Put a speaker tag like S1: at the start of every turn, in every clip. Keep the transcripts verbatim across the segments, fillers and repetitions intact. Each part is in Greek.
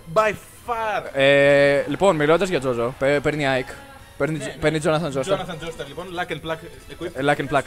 S1: By far.
S2: Ε, λοιπόν, μιλώντας για Τζόζο, παίρνει Ike. Παίρνει,
S1: Ναι,
S2: παίρνει Jonathan Joestar.
S1: Jonathan Joestar, λοιπόν. Lack and Plaque equip.
S2: Lack and Plaque.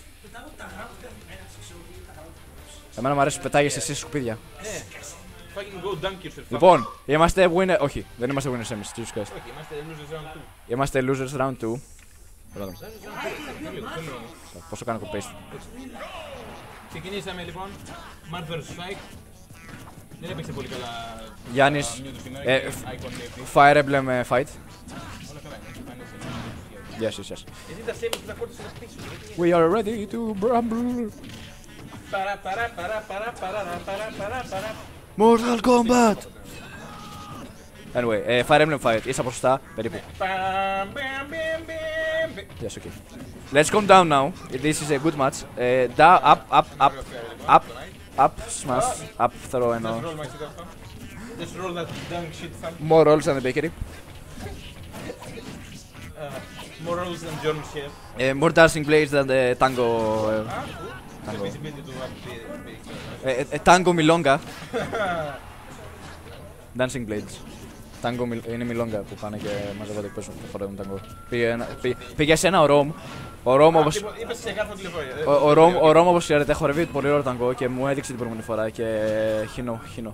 S2: Εμένα μου αρέσει που πετάγεσαι εσύ σκουπίδια.
S1: Ναι. Fucking go dunk yourself.
S2: Λοιπόν, είμαστε winner. Όχι, δεν είμαστε winners εμείς. Jesus Christ.
S1: Όχι, είμαστε losers round two.
S2: Είμαστε losers round two.
S1: Λίγο, λίγο.
S2: Πόσο κάνω copy-paste.
S1: Ξεκινήσαμε λοιπόν. Mart versus. Ike. Δεν έπαιξε πολύ καλά.
S2: Γιάννης,
S1: τα μνήμη του σήμερα
S2: ε,
S1: και Icon Navy.
S2: Fire Emblem ε, fight.
S1: Όλα καλά είναι.
S2: Yes, yes, yes.
S1: Γιατί τα save που τα κόρτισες να πίσω.
S2: We are ready to rumble.
S1: Παρά, παρά, παρά, παρά, παρά, παρά, παρά, παρά.
S2: Mortal Kombat! Anyway, ε, Fire Emblem fight. Είσαι ποσοστά, περίπου.
S1: Παμ, μπαμ, μπαμ, μπαμ.
S2: Yes, okay. Let's calm down now. This is a good match. Uh, down, up, up, up, up, up, smash, up, throw and
S1: Let's
S2: all.
S1: roll my shit up. Let's roll that dunk shit son.
S2: More rolls than the bakery.
S1: Uh, More rolls than John Chef.
S2: Uh, more dancing blades than the tango. Uh,
S1: Ah, cool. The visibility to one big.
S2: uh, uh, tango milonga. Dancing blades. Tango mil- είναι μιλόγκα που πάνε και μαζεύονται και παίζουν και φορεύουν τάγκο. Πήγε, ένα- πή- πήγε σε ένα ο Ρομ. Ο Ρομ όπως,
S1: Είπες σε κάρτα τηλεφορία.
S2: ο, ο Ρομ, ο Ρομ όπως ξέρετε χορεύει πολύ ωραίο τάγκο και μου έδειξε την προηγούμενη φορά και χινό, χινό.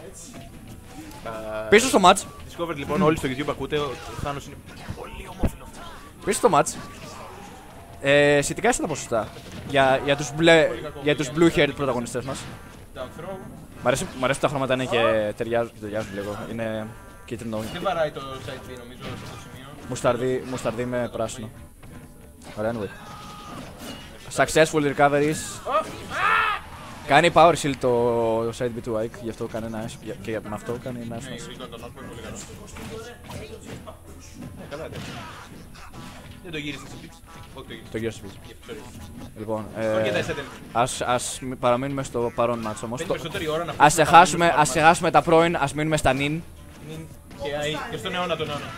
S2: Πίσω στο match.
S1: Discovered λοιπόν, όλοι στο YouTube ακούτε, ο Θάνος είναι πολύ ομόφυλο.
S2: Πίσω στο match. Ε, σχετικά είσαι τα ποσοστά για, για τους, μπλε, για τους blue haired πρωταγωνιστές μας.
S1: Down throw.
S2: Μ' αρέσει, μ' αρέσει που τα χρώματα είναι και ταιριάζουν, ταιριάζουν λίγο. Είναι κίτρινο.
S1: Δεν βαράει το side B νομίζω σε αυτό το σημείο.
S2: Μουσταρδί, μουσταρδί με πράσινο. Ωραία, anyway. Successful recoveries. Κάνει power shield το side B του Ike, γι' αυτό κάνει ένα S και με αυτό κάνει ένα S.
S1: Ναι, γρήγορα τον Όρκο είναι πολύ καλό. Ναι, καλά είναι. Δεν το γύρισε σε pitch. Όχι το γύρισε.
S2: Το γύρω σου.
S1: Yeah, sorry.
S2: Λοιπόν,
S1: Όχι, δεν
S2: ε,
S1: σε
S2: ας, ας μη- παραμείνουμε στο παρόν μάτσο όμως.
S1: Παίρνει
S2: Το-
S1: περισσότερη ώρα να
S2: Ας
S1: πούμε
S2: ξεχάσουμε,
S1: τα
S2: ας ξεχάσουμε τα πρώην, ας μείνουμε στα νυν.
S1: Νιν και αι και στον αιώνα τον αιώνα.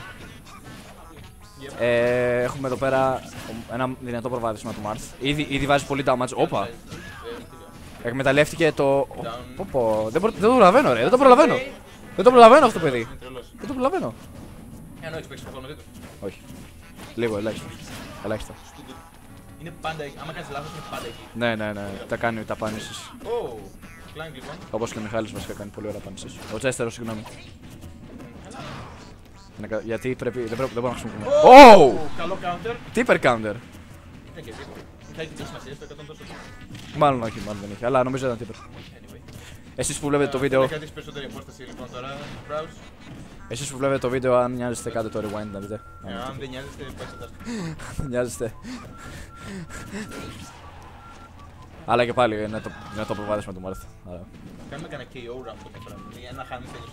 S2: Ε, έχουμε εδώ πέρα ένα δυνατό προβάδισμα του Μάρθ. Ήδη, ήδη βάζει πολύ damage. Όπα! Εκμεταλλεύτηκε το. Πω, πω. Δεν, προ... δεν το προλαβαίνω, ρε. Δεν το προλαβαίνω. Δεν το προλαβαίνω αυτό το παιδί.
S1: Είναι τρελός.
S2: Δεν το προλαβαίνω.
S1: Εάν έχεις παίξει καθόλου μαζί του.
S2: Όχι. Λίγο, ελάχιστα. Ελάχιστα.
S1: Είναι πάντα εκεί. Άμα κάνεις λάθος είναι πάντα εκεί.
S2: Ναι, ναι, ναι. Τα κάνει τα πάνησης.
S1: Ω, Κλάγκ λοιπόν.
S2: Όπως και ο Μιχάλης βασικά κάνει πολύ ωραία πάνησης. Ο Τσέστερος, συγγνώμη. Είναι κα- Γιατί πρέπει. Δεν, πρέπει, δεν μπορούμε να χρησιμοποιούμε. Oh!
S1: Καλό counter.
S2: Τι υπερ counter.
S1: Ναι και τίποτα. Θα έχει την σημασία στο εκατό τόσο.
S2: Μάλλον όχι, μάλλον δεν είχε. Αλλά νομίζω ήταν τι υπερ.
S1: Anyway.
S2: Εσείς που βλέπετε το
S1: Θα
S2: βίντεο.
S1: κρατήσει περισσότερη απόσταση λοιπόν τώρα. Browse.
S2: Εσείς που βλέπετε το βίντεο, αν νοιάζεστε, κάντε το rewind να δείτε.
S1: Ε, Αν δεν νοιάζεστε, παίξτε τα.
S2: Δεν νοιάζεστε. Αλλά και πάλι είναι το, είναι το προβάδισμα του Μάρθ. Άρα.
S1: Κάνουμε κανένα κέι ο round το πράγμα. Ένα χάνει τέλος.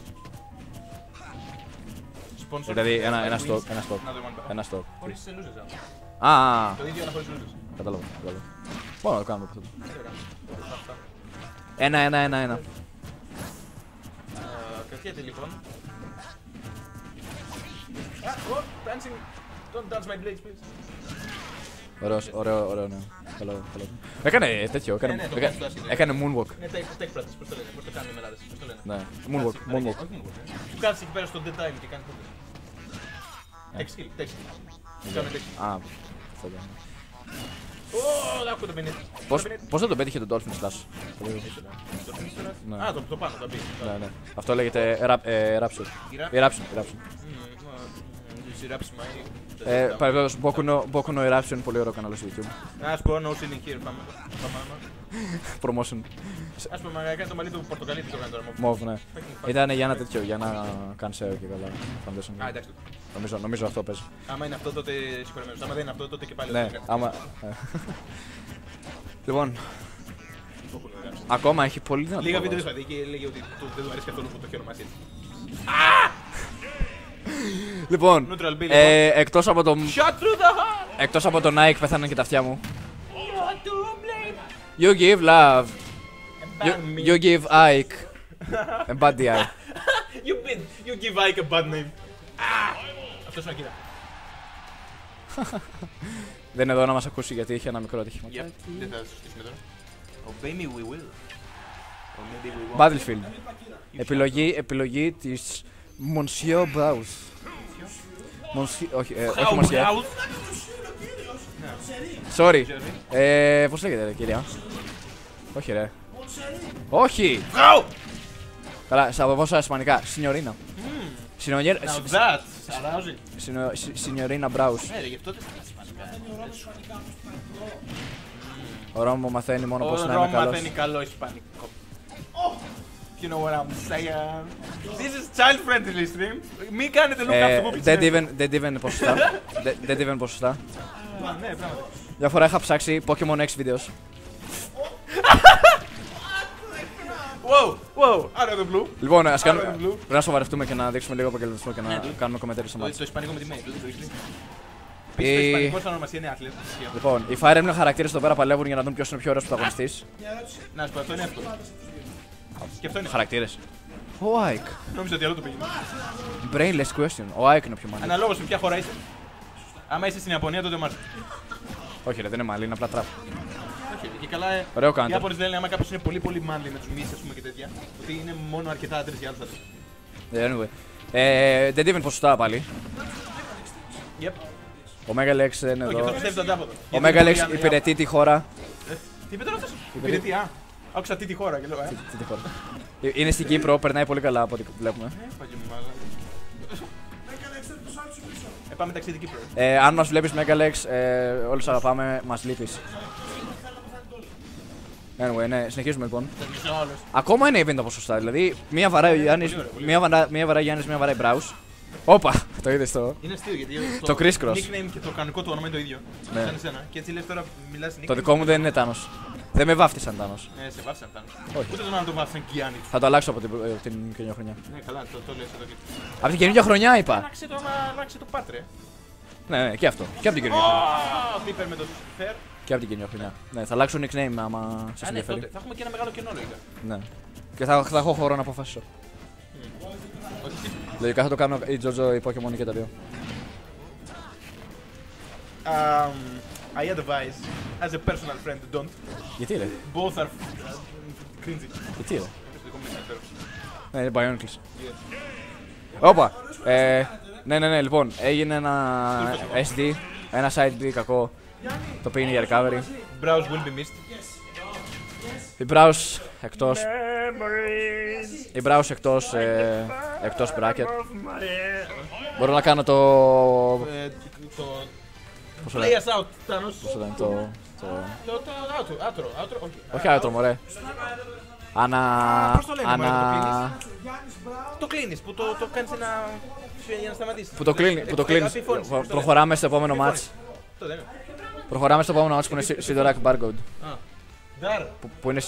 S1: Sponsor.
S2: Δηλαδή ένα, ένα
S1: Wins.
S2: stock, ένα stock,
S1: Another one.
S2: ένα stock.
S1: Χωρίς losers round.
S2: Α, α, α,
S1: Το ίδιο αλλά χωρίς losers.
S2: κατάλαβα, κατάλαβα. Μπορούμε να το κάνουμε αυτό.
S1: Δεν ξέρω. Αυτά.
S2: Ένα, ένα, ένα, ένα.
S1: Ε, Κρατιέται λοιπόν. Α, oh, dancing. Don't dance my blades, please.
S2: Ωραίος, ωραίο, ωραίο, ναι. Καλό, καλό. Έκανε τέτοιο, έκανε,
S1: Ναι, ναι, το
S2: έκα-
S1: κάνει το άσυλο.
S2: έκανε moonwalk.
S1: Είναι tech, tech practice, πώς το λένε, πώς το κάνουν οι μελάδες, πώς το λένε.
S2: Ναι, moonwalk,
S1: Κάτσε,
S2: moonwalk.
S1: όχι moonwalk, ε. Που κάθεσαι εκεί πέρα στο dead time και κάνει τότε. Tech skill, tech skill. Κάνε tech skill.
S2: Α, αυτό ήταν.
S1: Ω, άκου το πενήντα.
S2: Πώς, πώς δεν τον πέτυχε τον Dolphin Slash.
S1: Το αφήνεις τώρα.
S2: Ναι.
S1: Α, το το πάνω, το μπει.
S2: Ναι, ναι. Αυτό λέγεται rap- ε, Rapture.
S1: Eruption.
S2: Eruption, Eruption.
S1: Σειράψιμα ή...
S2: Ε, παραδείγματος, Boku no- Boku no Eruption, πολύ ωραίο κανάλι στο YouTube.
S1: Ας πω, no ceiling here, πάμε. Πάμε, πάμε.
S2: Promotion.
S1: Ας πούμε, μα κάνει το μαλλί του πορτοκαλί, τι το κάνει τώρα.
S2: Move, ναι.
S1: Fucking fuck.
S2: Ήταν για ένα τέτοιο, για να κάνει SEO και καλά. Foundation.
S1: Α, εντάξει.
S2: Νομίζω, νομίζω αυτό παίζει.
S1: Άμα είναι αυτό, τότε συγχωρεμένος. Άμα δεν είναι αυτό, τότε και πάλι
S2: Ναι,
S1: δεν είναι.
S2: άμα. ε. Λοιπόν, ακόμα έχει πολύ δυνατό.
S1: Λίγα βίντεο είχα δει και έλεγε ότι του- δεν του αρέσει καθόλου που το έχει ονομάσει έτσι.
S2: Λοιπόν,
S1: Neutral B,
S2: ε, εκτός από τον,
S1: Shot through the heart!
S2: εκτός από τον Nike πέθαναν και τα αυτιά μου.
S1: You're to blame!
S2: You give love. You,
S1: Ban me.
S2: you give Ike a bad eye.
S1: You been, you give Ike a bad name. Ah! Αυτός είναι ο Ακύρα.
S2: Δεν είναι εδώ να μας ακούσει γιατί είχε ένα μικρό ατύχημα.
S1: Yep. Δεν θα σου στήσουμε τώρα. Obey me, we will.
S2: Battlefield. Επιλογή, επιλογή της Monsieur Braus. Monsieur, όχι, ε, όχι Monsieur. Sorry. Ε, πώς λέγεται ρε κυρία? Όχι ρε. Όχι! Καλά, θα πω στα ισπανικά. Σινιωρίνα. Σινιωρίνα.
S1: Now that's arousing.
S2: Σινιωρίνα Μπράους.
S1: Ναι, ρε, γι' αυτό δεν θα ισπανικά.
S2: Ο Ρώμο μαθαίνει μόνο πώς
S1: Ο
S2: να είναι
S1: Ρώμο
S2: καλός.
S1: μαθαίνει καλό ισπανικό. You know what I'm saying. This is child friendly stream. Μην κάνετε look
S2: Ε,
S1: up το
S2: Δεν even, δεν even ποσοστά. Δεν- Δεν even ποσοστά.
S1: Ναι, πράγματι.
S2: Μια φορά είχα ψάξει Pokemon X βίντεος.
S1: Wow, wow, out of the blue.
S2: Λοιπόν, ας κάνουμε.
S1: Άρα, blue.
S2: Πρέπει να σοβαρευτούμε και να δείξουμε λίγο επαγγελματισμό και να
S1: Ναι,
S2: κάνουμε κομμεντάρι στο
S1: Το
S2: μάτι.
S1: το ισπανικό με τη main, το έχεις δει.
S2: Η-
S1: Επίσης το ισπανικό σαν ονομασία είναι άθλητο.
S2: Λοιπόν, οι Fire Emblem χαρακτήρες εδώ πέρα παλεύουν για να δουν ποιος είναι ο πιο ωραίος πρωταγωνιστής.
S1: Να σου πω, αυτό είναι εύκολο. Και αυτό είναι.
S2: Χαρακτήρες. Ο Άικ.
S1: Νόμιζα ότι άλλο το πήγαινε.
S2: Brainless question. Ο Άικ είναι ο πιο μάλλον.
S1: Αναλόγως σε ποια χώρα είσαι. Άμα είσαι στην Ιαπωνία, τότε μάλιστα.
S2: Όχι, ρε, δεν είναι μάλλον, είναι απλά τραπ.
S1: Όχι, και καλά. ε,
S2: Ωραίο
S1: Οι
S2: counter.
S1: Ιάπωνες λένε άμα κάποιος είναι πολύ πολύ manly με τους μυς, ας πούμε και τέτοια, ότι είναι μόνο αρκετά άντρες για άλλους άντρες.
S2: Anyway. Ε, δεν even ποσοστά πάλι.
S1: Yep.
S2: Ο Megalex είναι
S1: Όχι, αυτό
S2: εδώ.
S1: πιστεύει το αντάποδο.
S2: Ο
S1: Γιατί
S2: Megalex
S1: για-
S2: υπηρετεί τη χώρα.
S1: Ε, Τι είπε τώρα αυτός? Υπηρετεί, α. Άκουσα τι τη χώρα και λέω, ε.
S2: Τι- τι χώρα. Ε, Είναι στην Κύπρο, περνάει πολύ καλά από ό,τι βλέπουμε.
S1: Έφαγε μου μάγα. Ε, πάμε ταξίδι Κύπρο.
S2: Ε, αν μας βλέπεις Megalex, ε, όλους αγαπάμε, μας λείπεις. Anyway, ναι, συνεχίζουμε λοιπόν.
S1: Θα ζήσω όλος.
S2: Ακόμα είναι event τα ποσοστά, δηλαδή μία βαράει ο Γιάννης,
S1: πολύ ωραία, πολύ
S2: μία βαρά- μία βαράει Γιάννης, μία βαράει Μπράους. Όπα, το είδες το.
S1: Είναι αστείο γιατί
S2: Το crisscross.
S1: nickname και το κανονικό του όνομα είναι το ίδιο.
S2: Ναι.
S1: Σαν εσένα. Και έτσι λες τώρα μιλάς nickname.
S2: Το δικό μου δεν είναι Τάνος. Δεν με βάφτισαν Τάνος.
S1: Ε, σε βάφησαν Τάνος.
S2: Όχι.
S1: Ούτε τον άλλο τον βάφησαν Κιάννη.
S2: Θα το αλλάξω από την, ε, την καινούργια χρονιά.
S1: Ναι, καλά, το, το λες εδώ και.
S2: Από την καινούργια χρονιά είπα.
S1: Άλλαξε το, άμα αλλάξε το πάτρε.
S2: Ναι, ναι, και αυτό. Και από την καινούργια χρονιά.
S1: Ω, Βίπερ με το φέρ.
S2: Και από την καινούργια χρονιά. Ναι, θα αλλάξω nickname άμα σας
S1: Α, ναι, τότε
S2: ενδιαφέρει.
S1: θα έχουμε και ένα μεγάλο κενό λογικά.
S2: Ναι. Και θα, θα έχω χώρο να αποφασίσω.
S1: Όχι.
S2: Λογικά θα το κάνω η Jojo, η Pokemon και τα δύο.
S1: Um, I advise, as a personal friend, don't.
S2: Γιατί ρε,
S1: Both are uh, cringy.
S2: γιατί ρε.
S1: Το δικό μου είναι καλύτερο.
S2: Ναι, είναι Bionicles.
S1: Yes.
S2: Όπα! Ε, ναι, ναι, ναι, λοιπόν, έγινε ένα ες ντι, ένα side B κακό, το οποίο είναι για recovery.
S1: Browse will be missed.
S2: Η Browse εκτός, η Browse εκτός, ε, εκτός bracket. Μπορώ να κάνω το,
S1: Ε, Το.
S2: πώς το
S1: Play
S2: λένε,
S1: us out, Thanos.
S2: πώς το λένε, το, το,
S1: Το το outro, outro, outro, όχι.
S2: όχι outro μωρέ. Ανα,
S1: πώς το λένε, μωρέ,
S2: ανα,
S1: Το κλείνεις, που το, το κάνεις ένα. για να σταματήσεις.
S2: που το κλείνει, που το κλείνεις.
S1: Επιφώνησης, πώς το λένε.
S2: Προχωράμε στο επόμενο match.
S1: Επιφώνησης. Το λένε.
S2: Προχωράμε στο επόμενο match που είναι Sidorak Barcode.
S1: Α. Δάρα.
S2: Που, που είναι